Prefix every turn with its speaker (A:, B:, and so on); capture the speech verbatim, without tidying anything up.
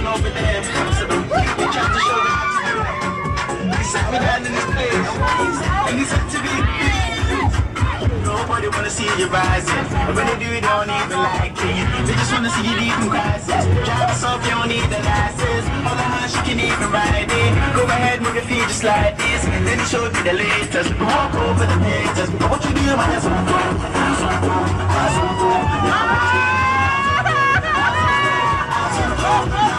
A: over there. So he tried to show me how to do it. He sat me down in his place, and he said to me, nobody wanna see you rising. And when they do, they don't even like it. They just wanna see you deep in crisis. Drive us off, you don't need the license. All the hands, you can even ride it. Go ahead, move your feet just like this. Then he showed me the latest. Walk over the pictures. But what you do, man, that's what I'm doing. That's what I'm doing. That's what I'm doing.